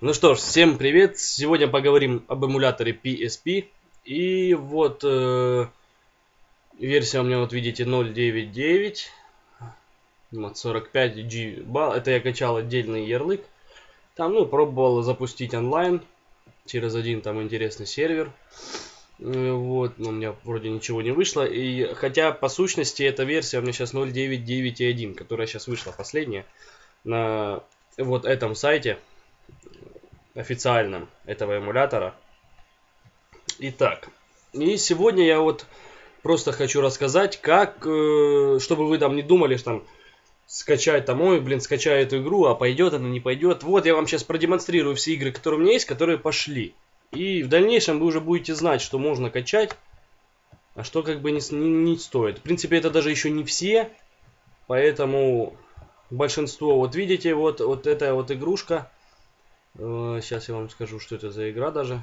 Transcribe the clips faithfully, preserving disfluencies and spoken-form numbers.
Ну что ж, всем привет! Сегодня поговорим об эмуляторе пи эс пи. И вот э, версия у меня, вот видите, ноль девять девять. Вот сорок пять джи бал. Это я качал отдельный ярлык. Там, ну, пробовал запустить онлайн через один там интересный сервер. Вот, но у меня вроде ничего не вышло. И хотя по сущности эта версия у меня сейчас ноль девять девять один, которая сейчас вышла последняя на вот этом сайте официальном этого эмулятора. Итак, и сегодня я вот просто хочу рассказать, как, э, чтобы вы там не думали, что там скачать там, ой, блин, скачаю эту игру, а пойдет она, не пойдет. Вот я вам сейчас продемонстрирую все игры, которые у меня есть, которые пошли. И в дальнейшем вы уже будете знать, что можно качать, а что как бы не, не, не стоит. В принципе, это даже еще не все, поэтому большинство, вот видите, вот, вот эта вот игрушка. Сейчас я вам скажу, что это за игра даже.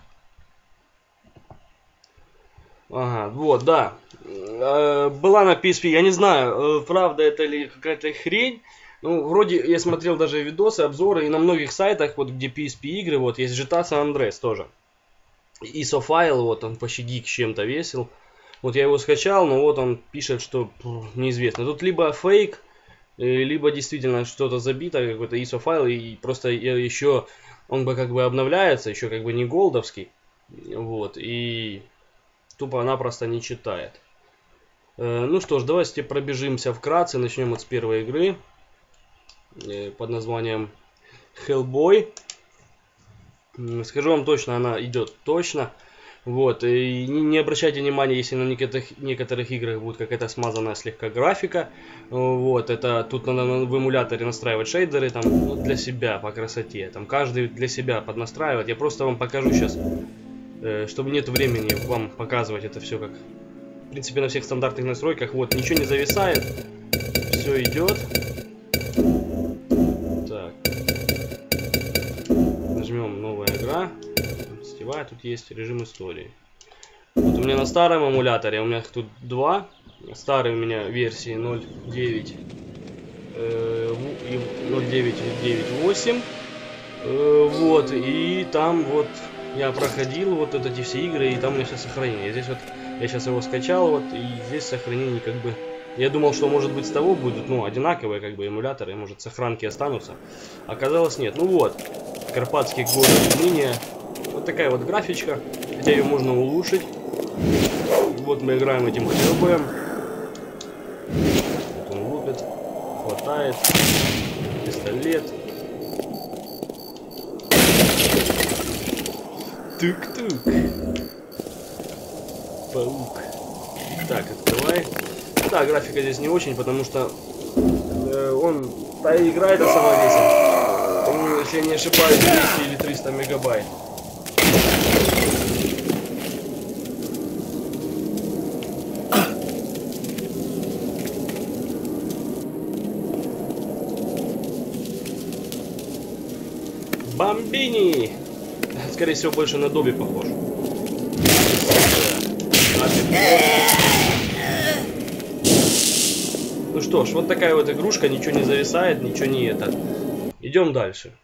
Ага, вот, да. Была на пи эс пи, я не знаю, правда это ли какая-то хрень. Ну, вроде я смотрел даже видосы, обзоры, и на многих сайтах, вот где пи эс пи игры, вот есть джи ти эй San Andreas тоже. ай эс о файл, вот он почти гиг чем-то весил. Вот я его скачал, но вот он пишет, что неизвестно. Тут либо фейк, либо действительно что-то забито, какой-то ай эс о файл, и просто еще он бы как бы обновляется, еще как бы не голдовский. Вот, и тупо-напросто не читает. Ну что ж, давайте пробежимся вкратце, начнем вот с первой игры под названием Hellboy. Скажу вам точно, она идет точно. Вот, и не обращайте внимания, если на некоторых, некоторых играх будет какая-то смазанная слегка графика. Вот, это тут надо в эмуляторе настраивать шейдеры там, ну, для себя, по красоте. Там каждый для себя поднастраивать. Я просто вам покажу сейчас, э, чтобы нет времени вам показывать это все как, в принципе, на всех стандартных настройках. Вот, ничего не зависает, все идет. Так, нажмем новая игра. Тут есть режим истории. Вот у меня на старом эмуляторе, у меня тут два. Старый у меня версии ноль девять девять восемь. Вот, и там вот я проходил вот эти все игры, и там у меня сейчас сохранение. Здесь вот я сейчас его скачал, вот, и здесь сохранение как бы. Я думал, что может быть с того будут, ну, одинаковые как бы эмуляторы, может сохранки останутся. Оказалось нет. Ну вот, Карпатские горы изменения. Вот такая вот графичка, хотя ее можно улучшить. Вот мы играем этим Hellboy'ем. Вот он лупит, хватает, пистолет. Тук-тук. Паук. Так, открывай. Да, графика здесь не очень, потому что э, он, та игра это сама весит. По-моему, если я не ошибаюсь, двести или триста мегабайт. Бомбини! Скорее всего, больше на Добби похож. Ну что ж, вот такая вот игрушка, ничего не зависает, ничего не это. Идем дальше.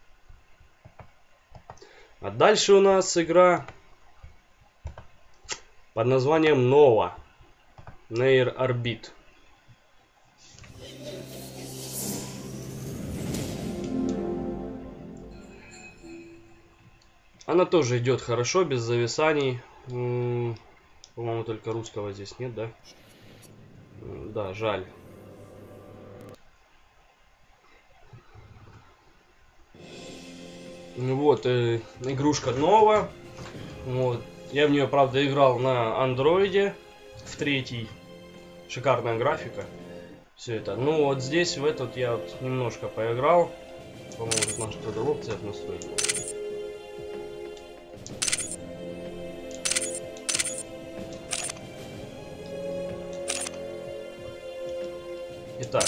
А дальше у нас игра под названием Nova. Near Orbit. Она тоже идет хорошо, без зависаний. По-моему, только русского здесь нет, да? Да, жаль. Вот, э, игрушка новая. Вот. Я в нее, правда, играл на андроиде в третий. Шикарная графика. Все это. Ну вот здесь, в этот я вот немножко поиграл. По-моему, тут наша кто-то в опциях настроить. Итак.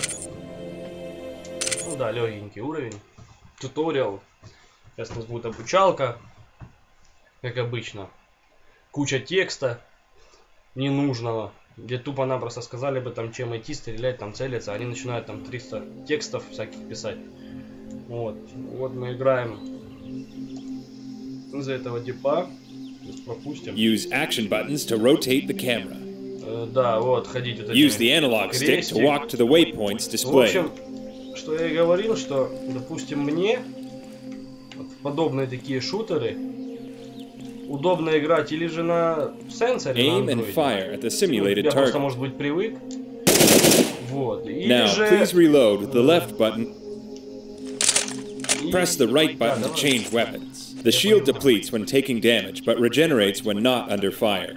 Ну да, легенький уровень. Туториал. Сейчас у нас будет обучалка. Как обычно. Куча текста ненужного. Где тупо-напросто сказали бы там, чем идти, стрелять, там целиться. Они начинают там триста текстов всяких писать. Вот. Вот мы играем из-за этого типа. Пропустим. Use action buttons to rotate the camera. Э, да, вот, ходить вот Use the analog stick to walk to the waypoints В displayed. общем, что я и говорил, что, допустим, мне вот в подобные такие шутеры удобно играть или же на сенсоре, Aim на and Android. fire at the Ну, simulated я просто, target. может быть, привык. Вот. Или Now, же... please reload with the left button. и- Press the right Да, button to давай. change weapons. The shield depletes when taking damage, but regenerates when not under fire.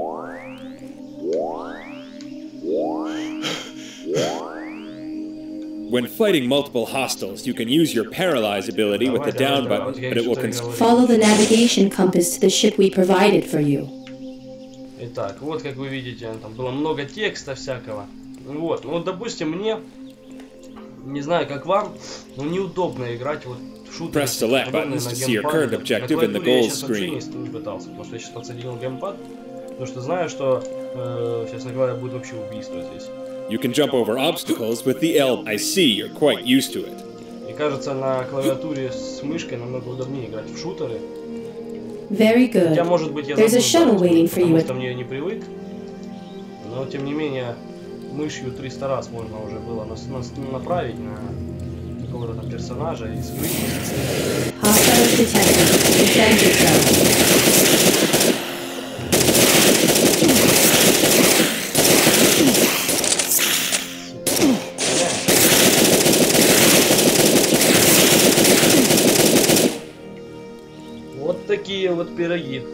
When fighting multiple hostiles, you can use your paralyze ability with the down button, but it will cons- Follow the navigation compass to the ship we provided for you. Итак, вот как вы видите, там было много текста всякого. Вот, ну вот, допустим, мне, не знаю, как вам, но неудобно играть вот в шутеры. Press the left подобные buttons на to see your геймпаде. current На objective in the клавиатуре я goals щас вообще screen. не, не пытался, потому что я сейчас подсоединил геймпад, потому что знаю, что, э, честно говоря, будет вообще убийство здесь. You can jump over obstacles with the L. I see you're quite used to it. И кажется, на клавиатуре с мышкой намного удобнее играть в шутеры. Very good. Хотя, может быть, я There's a shuttle заблуждаюсь, waiting for you потому at- что мне не привык. Но, тем не менее, мышью триста раз можно уже было нас, нас направить на какого-то там персонажа и скрыть. Hostiles detected. Defend yourself. Вот такие вот пироги.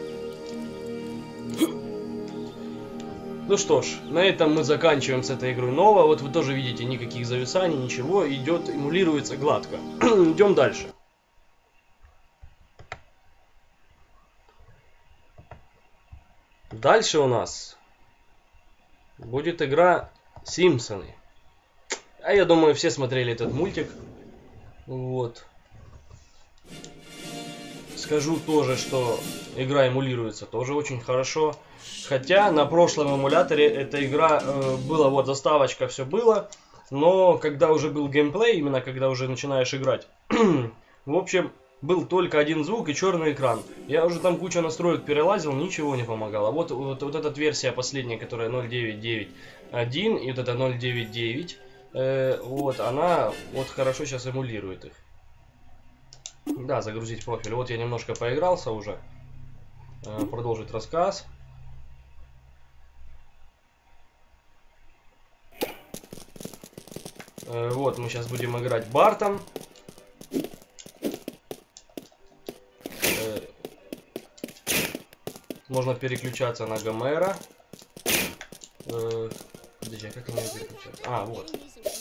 Ну что ж, на этом мы заканчиваем с этой игрой Nova. Вот вы тоже видите, никаких зависаний, ничего, идет, эмулируется гладко. Идем дальше. Дальше у нас будет игра Симпсоны. А я думаю, все смотрели этот мультик. Вот. Скажу тоже, что игра эмулируется тоже очень хорошо. Хотя на прошлом эмуляторе эта игра э, была, вот заставочка, все было. Но когда уже был геймплей, именно когда уже начинаешь играть, в общем, был только один звук и черный экран. Я уже там кучу настроек перелазил, ничего не помогало. Вот, вот, вот эта версия последняя, которая ноль девять девять один и вот эта ноль девять девять, э, вот она вот хорошо сейчас эмулирует их. Да, загрузить профиль. Вот я немножко поигрался уже. Э, продолжить рассказ. Э, вот мы сейчас будем играть Бартом. Э, можно переключаться на Гомера. Э, подожди, а как мне переключаться? А, вот.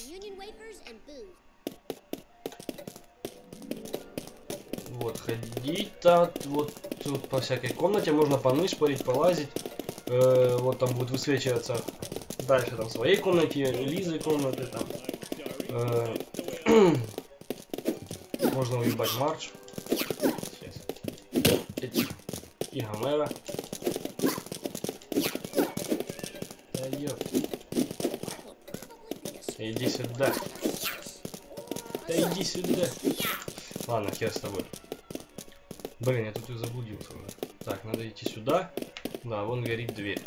Вот, ходить-то, вот тут по всякой комнате можно понышпорить, полазить. Э, вот там будет высвечиваться дальше там в своей комнате, Лизы комнаты там. Э, можно уебать Мардж. Сейчас. И Гомера. Да ёп. Иди сюда. Да иди сюда. Ладно, хер с тобой. Блин, я тут и заблудился уже. Так, надо идти сюда. Да, вон горит дверь.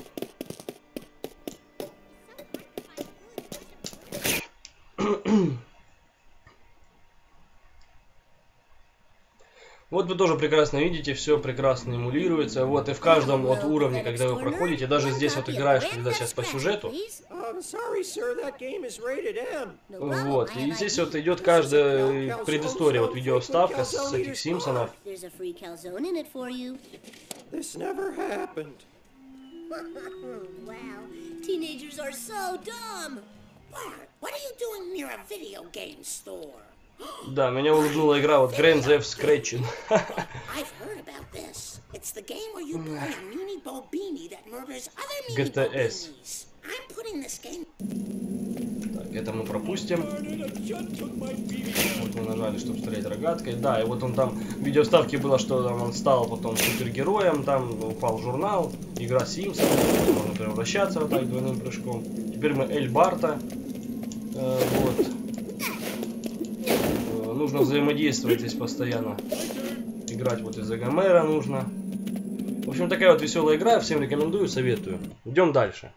Вот вы тоже прекрасно видите, все прекрасно эмулируется. Вот и в каждом вот уровне, когда вы проходите, даже здесь вот играешь, когда сейчас по сюжету. Вот, и здесь вот идет каждая предыстория, вот видеовставка с этих Симпсонов. Да, меня улыбнула игра, вот Grand Theft Scratching. джи ти эс. Так, это мы пропустим. Вот мы нажали, чтобы стрелять рогаткой. Да, и вот он там, в видеоставке было, что там он стал потом супергероем, там упал в журнал, игра Симпсон, можно превращаться вот так двойным прыжком. Теперь мы Эль Барта. Э, вот. Нужно взаимодействовать здесь постоянно играть вот из-за Гомера нужно. В общем, такая вот веселая игра. Всем рекомендую, советую. Идем дальше.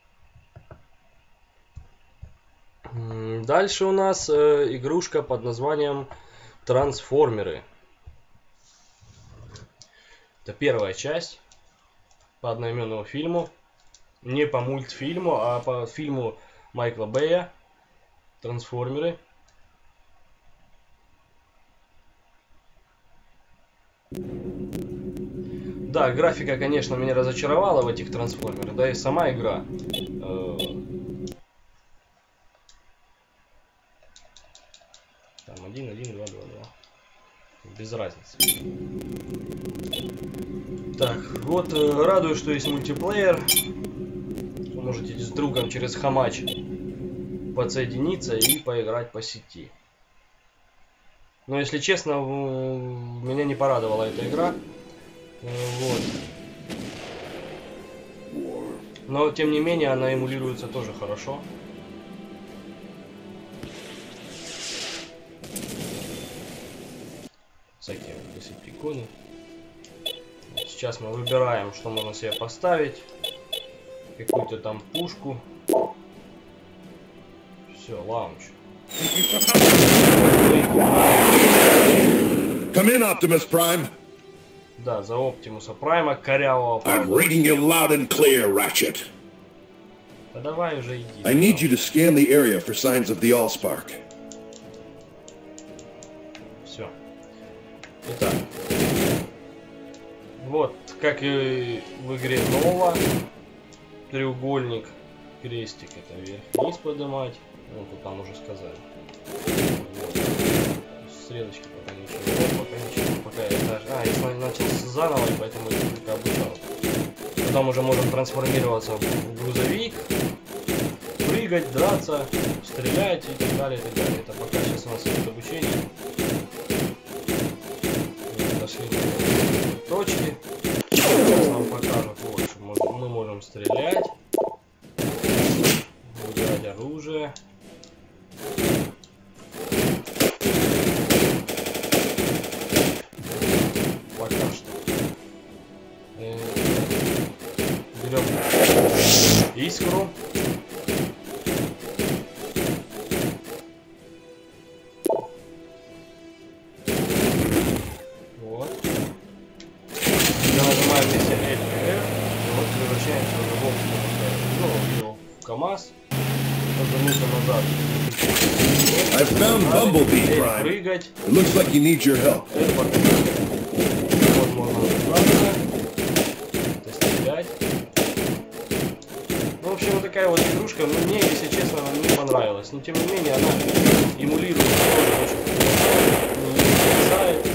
Дальше у нас э, игрушка под названием Трансформеры. Это первая часть по одноименному фильму. Не по мультфильму, а по фильму Майкла Бэя. Трансформеры. Да, графика, конечно, меня разочаровала в этих трансформерах. Да и сама игра. Э Там один, один, два, два, два. Без разницы. Так, вот э, радует, что есть мультиплеер. Вы можете с другом через хамач подсоединиться и поиграть по сети. Но если честно, меня не порадовала эта игра. Вот. Но тем не менее она эмулируется тоже хорошо. Всякие десептиконы. Сейчас мы выбираем, что можно себе поставить. Какую-то там пушку. Все, лаунч. Come in, Optimus Prime. Да, за Оптимуса Прайма корявого. I'm reading you loud and clear, Ratchet. Да давай уже иди. I need you to scan the area for signs of the Allspark. Все. Итак. Вот, как и в игре Нова. Треугольник, крестик, это вверх-вниз поднимать. Ну, тут нам уже сказали. Вот. Стрелочки пока ничего, пока ничего, пока я даже... А, я начал заново, и поэтому я только обучал. Потом уже можем трансформироваться в грузовик, прыгать, драться, стрелять и так далее, и так далее. Это пока сейчас у нас идет обучение. Мы дошли до точки. Сейчас нам покажут, вот, что мы можем стрелять, выбирать оружие. Пока что. Э, берем искру. Вот. Нажимаем вместе L и R. Вот превращаемся в любом, ну, в КамАЗ. Повернуться назад. I've found Bumblebee, Prime. Прыгать. It looks like you need your help. Вот можно драться. Это стрелять. Ну, в общем, вот такая вот игрушка. Мне, если честно, она не понравилась. Но, тем не менее, она эмулирует тоже очень хорошо. Не мешает.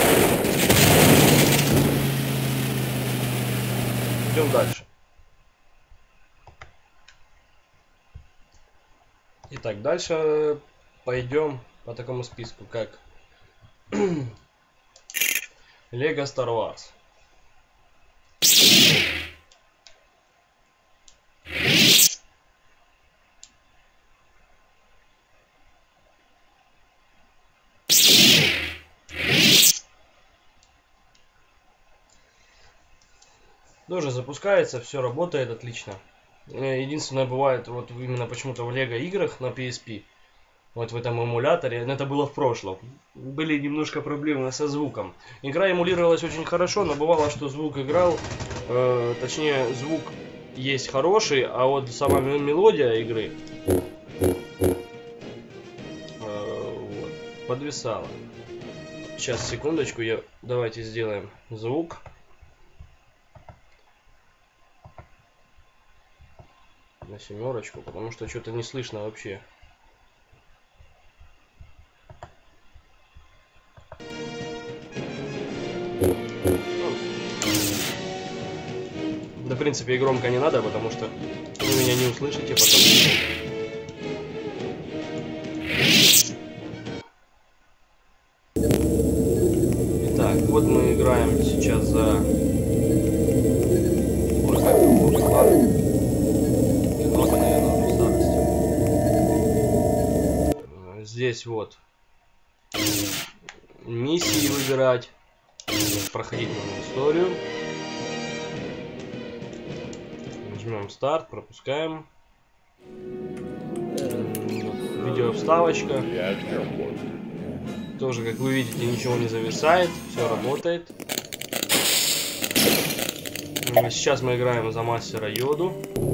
Идем дальше. Итак, дальше пойдем по такому списку, как Лего Star Wars. Тоже запускается, все работает отлично. Единственное, бывает вот именно почему-то в Лего играх на пи эс пи, вот в этом эмуляторе, это было в прошлом, были немножко проблемы со звуком. Игра эмулировалась очень хорошо, но бывало, что звук играл, э, точнее звук есть хороший, а вот сама мелодия игры э, вот, подвисала. Сейчас, секундочку, я, давайте сделаем звук. На семерочку, потому что что-то не слышно вообще. Да, в принципе, и громко не надо, потому что вы меня не услышите потом. Итак, вот мы играем сейчас за... Вот, много, наверное, старости. Здесь вот миссии выбирать. Проходить нужно историю. Нажмем старт, пропускаем. Видео вставочка. Тоже, как вы видите, ничего не зависает, все работает. Сейчас мы играем за мастера Йоду.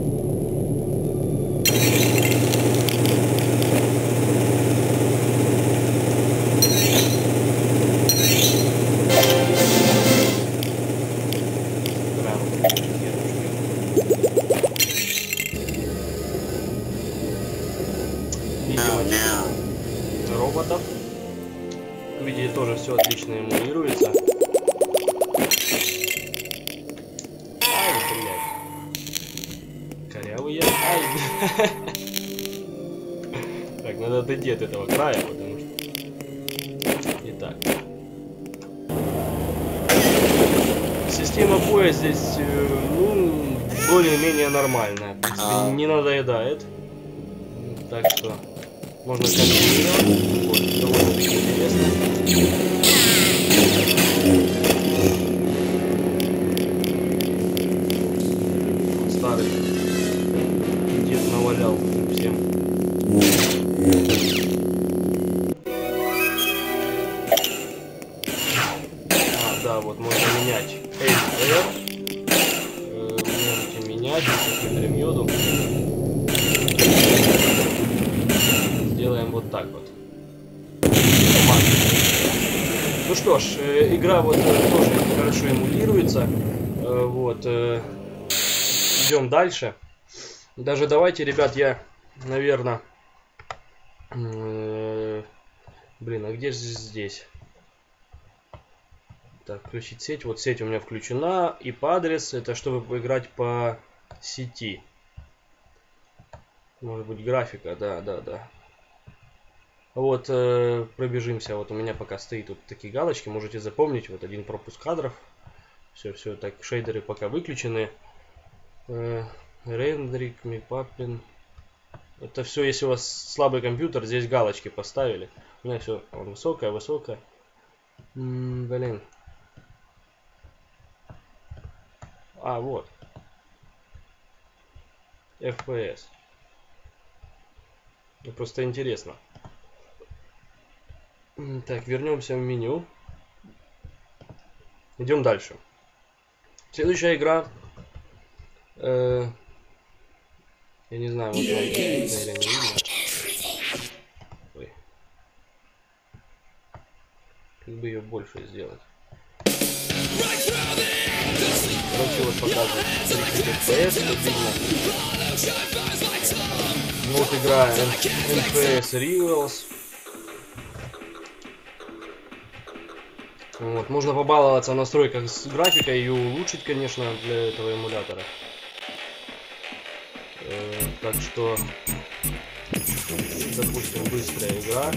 Роботов. Как видите, тоже все отлично эмулируется. Ай, блядь. Корявый я. Ай. Так, надо отойти от этого края, потому что... Итак. Система боя здесь, ну, более-менее нормальная. В принципе, не надоедает. Так что... Можно комбинировать. Вот, довольно-таки интересно. Старый дед навалял всем. А, да, вот можно менять L R. Э, можете менять, смотрим йоду. Делаем вот так вот. Ну что ж, э, игра вот э, тоже хорошо эмулируется. Э, вот. Э, идем дальше. Даже давайте, ребят, я, наверное... Э, блин, а где же здесь? Так, включить сеть. Вот сеть у меня включена. И по адрес, это чтобы поиграть по сети. Может быть, графика, да, да, да. Вот, э, пробежимся. Вот у меня пока стоит вот такие галочки. Можете запомнить. Вот один пропуск кадров. Все, все, так, шейдеры пока выключены. Э, рендерик, мипапин. Это все, если у вас слабый компьютер, здесь галочки поставили. У меня все, он высокая, высокая. М-м, блин. А, вот. эф пи эс. Ну, просто интересно. Так, вернемся в меню. Идем дальше. Следующая игра. Э, я не знаю, вот вам видно или не видно. Ой. Как бы ее больше сделать. Короче, вот показывает тридцать эф пи эс, как видно. Вот игра эн пи эс Rivals. Вот, можно побаловаться в настройках с графикой и улучшить, конечно, для этого эмулятора. Э, так что, допустим, быстрая игра.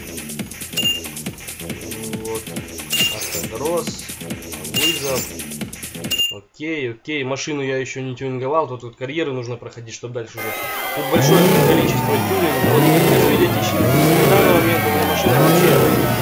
Вот, автокросс, вызов. Окей, окей, машину я еще не тюнинговал, тут, тут карьеры нужно проходить, чтобы дальше уже. Тут большое количество тюнингов. Вот, как видите, в данный момент у меня машина вообще...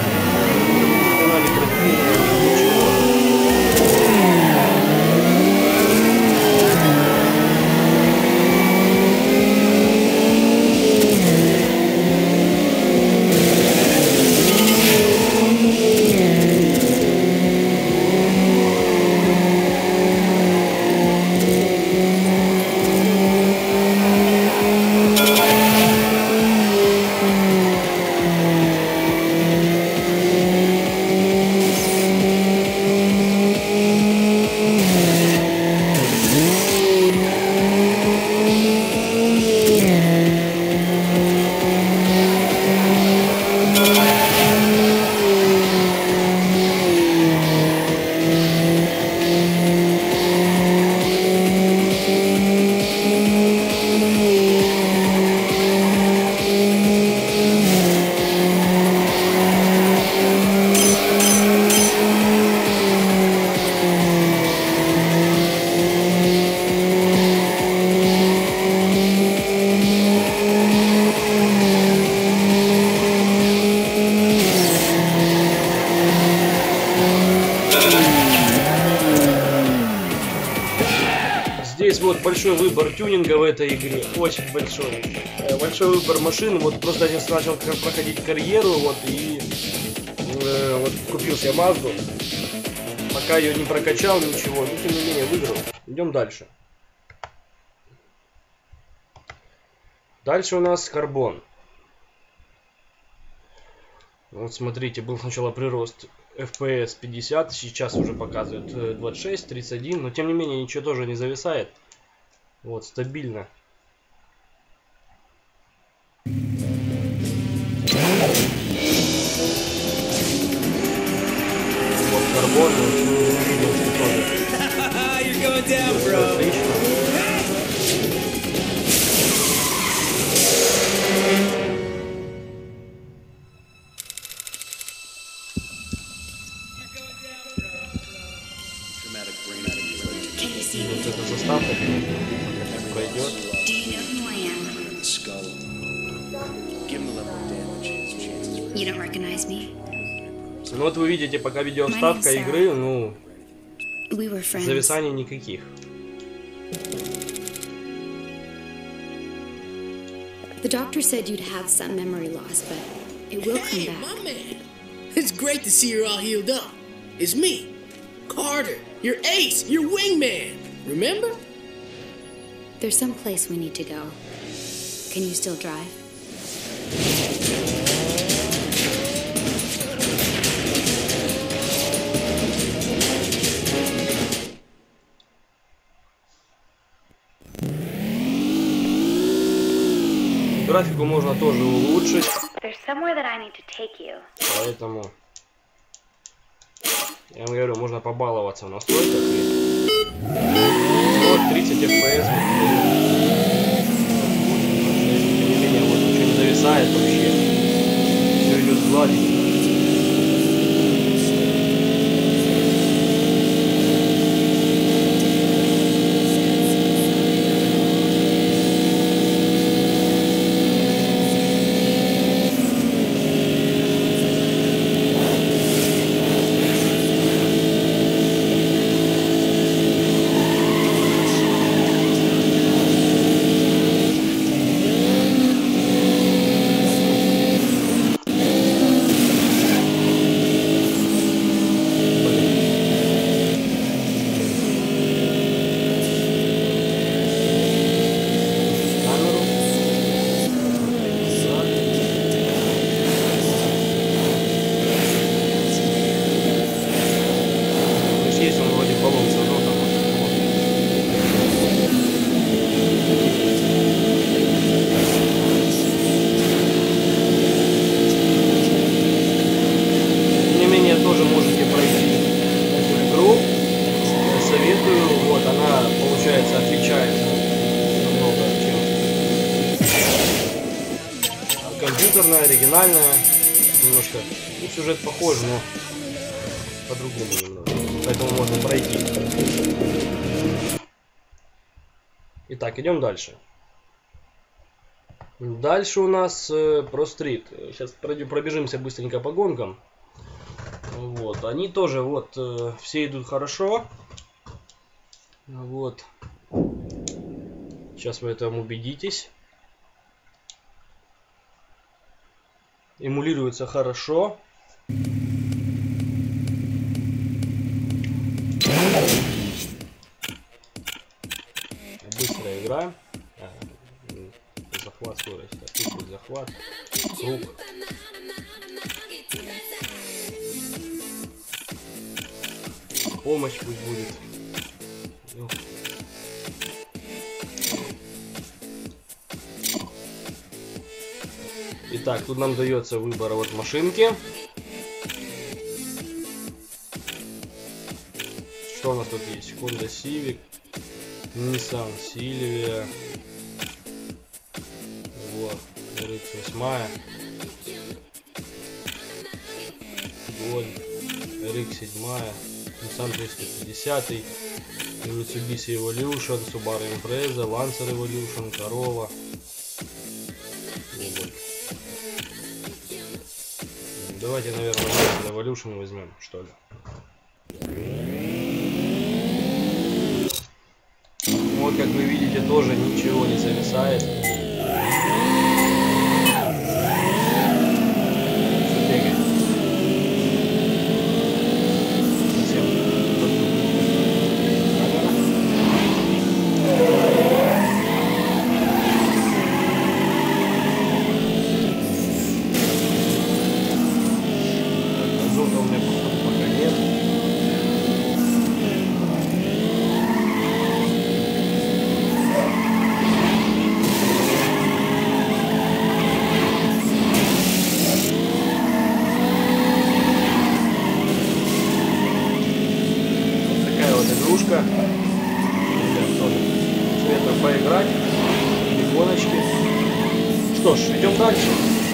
есть вот большой выбор тюнинга в этой игре, очень большой. Большой выбор машин, вот просто я начал проходить карьеру, вот, и э, вот купил себе Мазду. Пока ее не прокачал, ничего, но тем не менее выиграл. Идем дальше. Дальше у нас карбон. Вот смотрите, был сначала прирост эф пи эс пятьдесят, сейчас уже показывает двадцать шесть, тридцать один, но тем не менее ничего тоже не зависает. Вот, стабильно. Вот карбон, видел, что тоже. Отлично. Вот эта заставка пройдет. Ну вот вы видите, пока видеоставка игры, ну, зависаний никаких. The doctor said you'd have some memory loss, but it will come back. My man. It's great to see you're all healed up. It's me, Carter, your ace, your wingman. Remember? There's some place we need to go. Can you still drive? Графику можно тоже улучшить. There's somewhere that I need to take you. Поэтому я вам говорю, можно побаловаться в настройках. И вот тридцать эф пи эс. Тем не менее, вот ничего не зависает вообще. Все идет гладенько. Компьютерная, оригинальная, немножко, ну, сюжет похож, но по-другому немного, поэтому можно пройти. Итак, идем дальше. Дальше у нас э, Pro Street. Сейчас пробежимся быстренько по гонкам. Вот, они тоже вот э, все идут хорошо. Вот. Сейчас вы этом убедитесь. Эмулируется хорошо. Быстрая игра. А, захват скорости. Тут захват. Круг. Помощь пусть будет. Ну. Итак, тут нам дается выбор вот машинки. Что у нас тут есть? Honda Civic, Nissan Silvia, вот, эр икс восемь, вот, эр икс семь, Nissan триста пятьдесят, Mitsubishi Evolution, Subaru Impreza, Lancer Evolution, Корова. Давайте, наверное, Evolution возьмем, что ли. Вот, как вы видите, тоже ничего не зависает. Поиграть, иконочки. Что ж, идем дальше.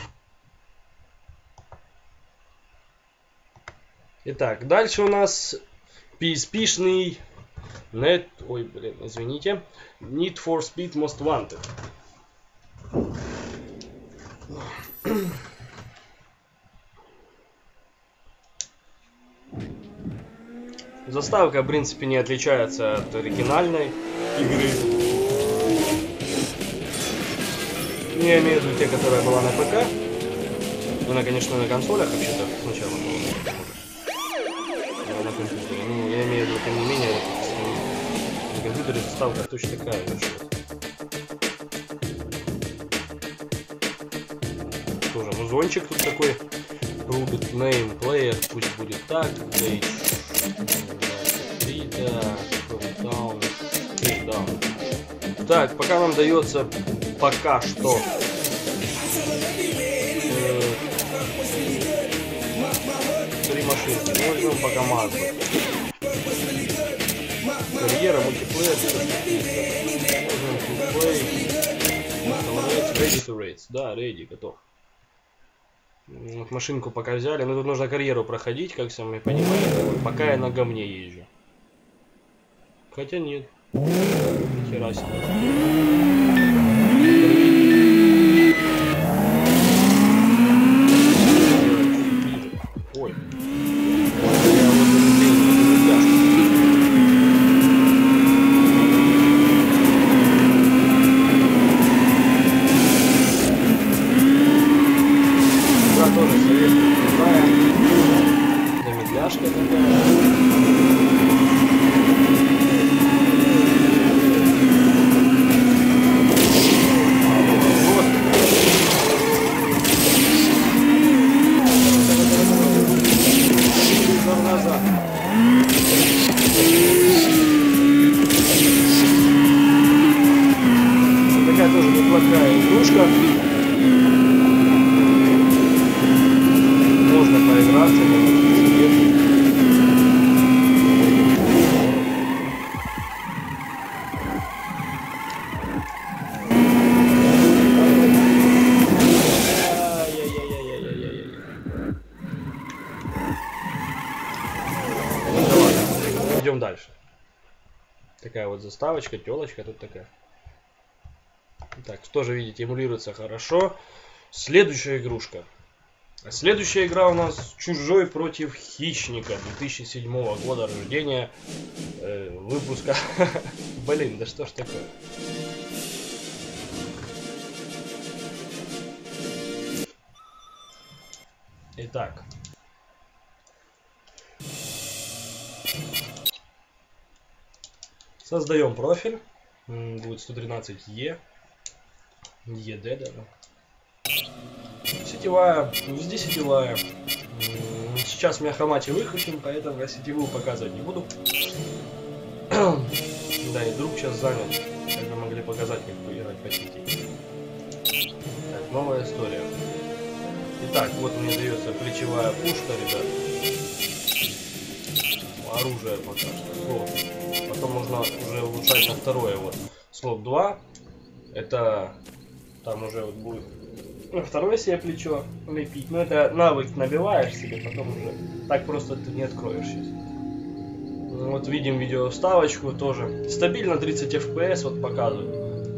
Итак, дальше у нас пи эс пи-шный нет, ой, блин, извините, Need for Speed Most Wanted. Заставка, в принципе, не отличается от оригинальной игры. Я имею в виду те, которая была на ПК. Она, конечно, на консолях вообще-то сначала была. На компьютере. Ну, я имею в виду, тем не менее, на компьютере заставка точно такая же. Тоже музончик тут такой. Rubit Name Player, пусть будет так. Page три, да. Down. три, down. Так, пока нам дается пока что э, три машинки. Ну, возьмем пока Мазду. Карьера, мультиплеер, ready to race. Да, ready, готов. Вот машинку пока взяли. Но тут нужно карьеру проходить, как сами понимаете. Пока я на говне езжу. Хотя нет. Нихера себе. Ой. Да, тоже советую. Такая замедляшка такая. Такая тоже неплохая игрушка. Можно поиграться, идем дальше. Такая вот заставочка, телочка тут такая. Так, тоже, видите, эмулируется хорошо. Следующая игрушка. А следующая игра у нас Чужой против Хищника две тысячи седьмого года рождения, э, выпуска. Блин, да что ж такое? Итак. Создаем профиль. Будет сто тринадцать Е. ЕД даже. Сетевая, везде сетевая. Сейчас мы Хромати выключим, поэтому я сетевую показывать не буду. Да, и друг сейчас занят. Как вы могли показать, как поиграть по сети. Так, новая история. Итак, вот мне дается плечевая пушка, ребят. Оружие пока что. Вот. Потом можно уже улучшать на второе. Вот. Слот два. Это там уже вот будет на второе себе плечо лепить. Но это навык набиваешь себе, потом уже так просто ты не откроешь сейчас. Вот видим видео вставочку тоже. Стабильно тридцать эф пи эс вот показывает.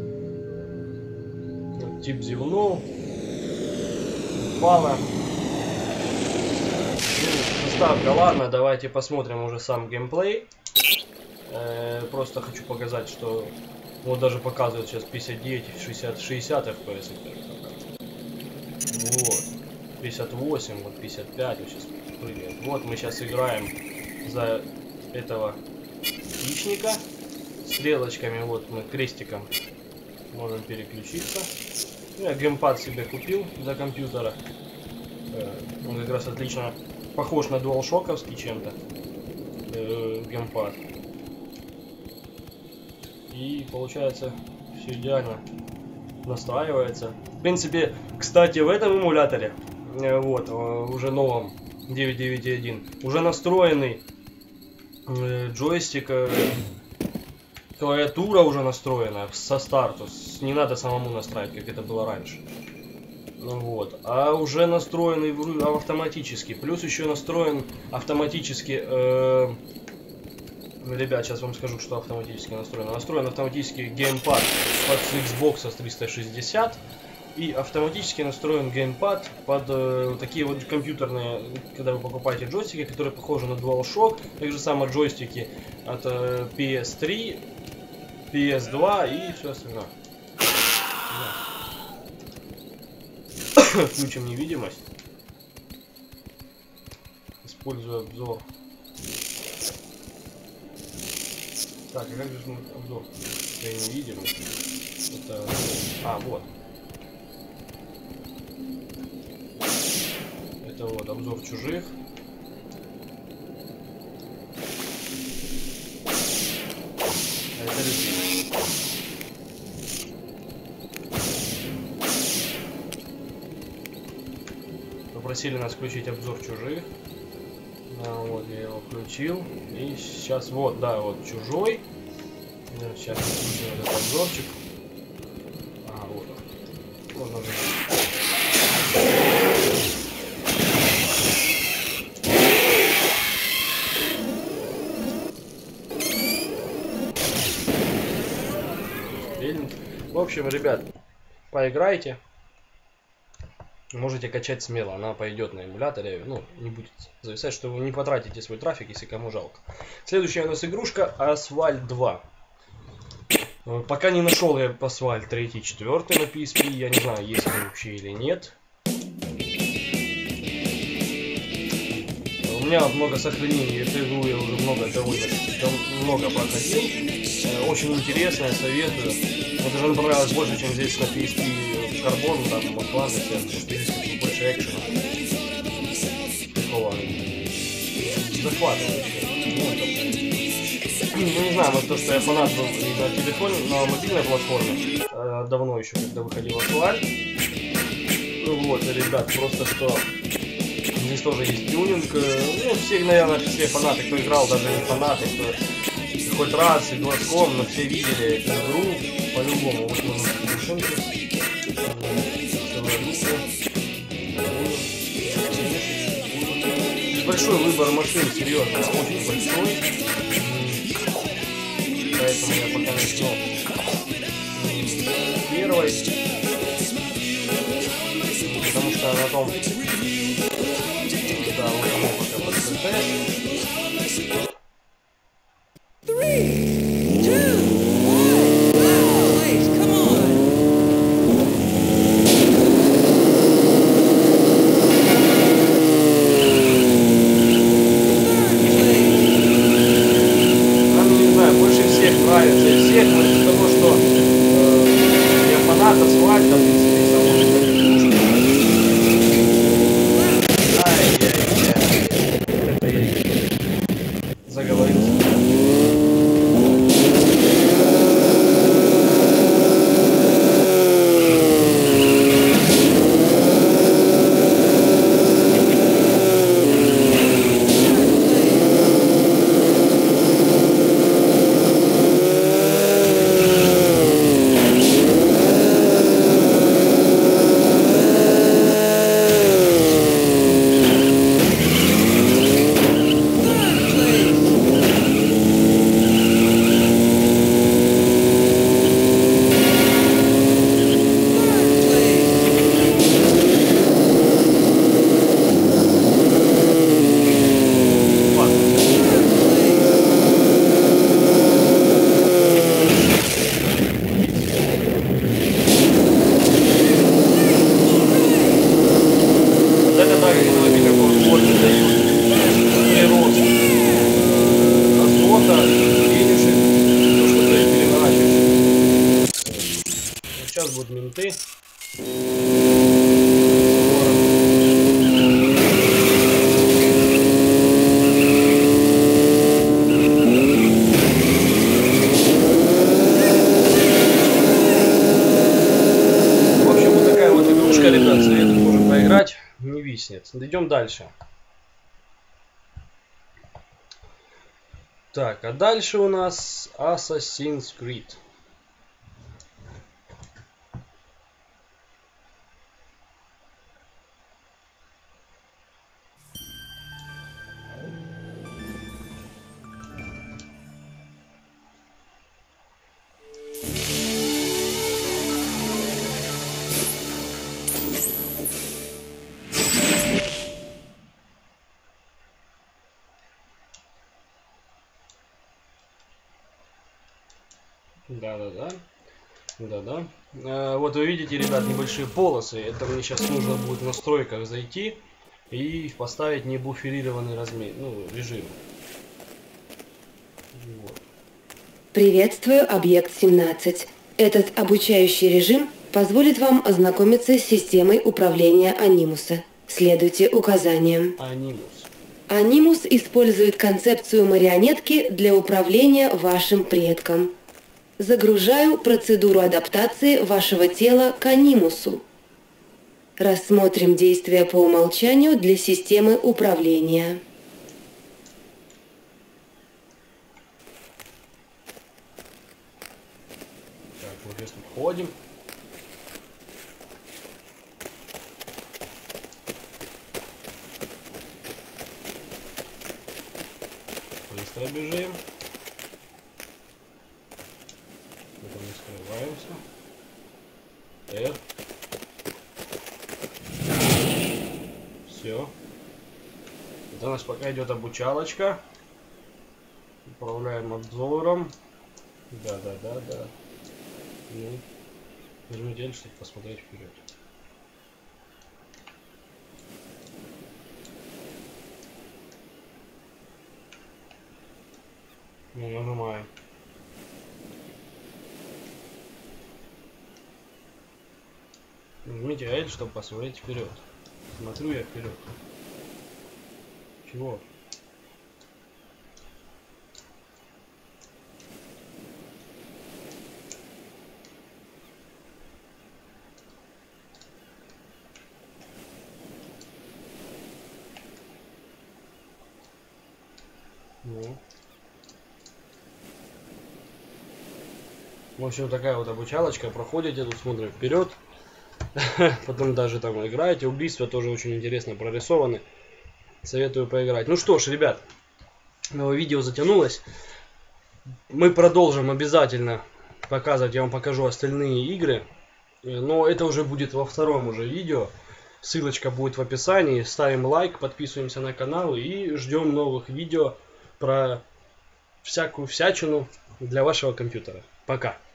Вот, тип зевнул. Упала. Ну, заставка, ладно, давайте посмотрим уже сам геймплей. Э, просто хочу показать, что вот даже показывает сейчас пятьдесят девять, шестьдесят, шестьдесят эф пи эс. Вот. пятьдесят восемь, вот пятьдесят пять, вот сейчас прыгает. Вот мы сейчас играем за этого хищника. Стрелочками, вот мы крестиком можем переключиться. Я геймпад себе купил для компьютера. Он как раз отлично похож на DualShock'овский чем-то э, геймпад. И получается все идеально настраивается. В принципе, кстати, в этом эмуляторе, э, вот, э, уже новом девять девять один, уже настроенный э, джойстик, э, клавиатура уже настроена со старту. Не надо самому настраивать, как это было раньше. Вот. А уже настроенный автоматически. Плюс еще настроен автоматически... Э, ребят, сейчас вам скажу, что автоматически настроено. Настроен автоматически геймпад под Xbox триста шестьдесят. И автоматически настроен геймпад под э, такие вот компьютерные, когда вы покупаете джойстики, которые похожи на DualShock. Так же самое джойстики от э, пи эс три, пи эс два и все остальное. Включим невидимость. Использую обзор. Так, а как же мы обзор? Я не видел. Это... А, вот. Это вот обзор чужих. А это любимый. Попросили нас включить обзор чужих. А, вот я его включил. И сейчас вот, да, вот чужой. Сейчас включим этот обзорчик. А, вот он. Можно уже... В общем, ребят, поиграйте. Можете качать смело, она пойдет на эмуляторе, ну, не будет зависать, что вы не потратите свой трафик, если кому жалко. Следующая у нас игрушка Asphalt два. Пока не нашел я Asphalt три, четыре на пи эс пи, я не знаю, есть ли вообще или нет. У меня много сохранений, эту игру я уже много, довольно много проходил. Очень интересная, советую. Мне даже понравилось больше, чем здесь на пи эс пи Carbon, там, Атланта, потому что здесь больше экшена. Такого захватывающего. Ну, не знаю, вот то, что я фанат был и на телефоне, на мобильной платформе, давно еще, когда выходил Asphalt. Ну вот, ребят, просто что... Здесь тоже есть тюнинг. Ну, все, наверное, все фанаты, кто играл, даже не фанаты, кто хоть раз и глазком, но все видели эту игру. По-любому, вот можно машинки. Большой выбор машин, серьезно, очень большой. Поэтому я пока начну первой. Потому что на том... Да, вот оно пока подключается. писец. Идем дальше. Так, а дальше у нас Assassin's Creed. Да-да-да. Да-да. А, вот вы видите, ребят, небольшие полосы. Это мне сейчас нужно будет в настройках зайти и поставить небуферированный размер, ну, режим. Вот. Приветствую, объект семнадцать. Этот обучающий режим позволит вам ознакомиться с системой управления Анимуса. Следуйте указаниям. Анимус. Анимус использует концепцию марионетки для управления вашим предком. Загружаю процедуру адаптации вашего тела к Анимусу. Рассмотрим действия по умолчанию для системы управления. Так, вот здесь тут ходим. Быстро бежим. Потом не скрываемся. Эх. Все. Это у нас пока идет обучалочка. Управляем обзором. Да, да, да, да. Ну, нажмите L, чтобы посмотреть вперед. Ну, нажимаем. Нажмите L, чтобы посмотреть вперед. Смотрю я вперед. Чего? Ну. В общем, такая вот обучалочка. Проходите, тут смотрим вперед. Потом даже там играете. Убийства тоже очень интересно прорисованы. Советую поиграть. Ну что ж, ребят, видео затянулось. Мы продолжим обязательно показывать. Я вам покажу остальные игры. Но это уже будет во втором уже видео. Ссылочка будет в описании. Ставим лайк, подписываемся на канал и ждем новых видео про всякую всячину для вашего компьютера. Пока.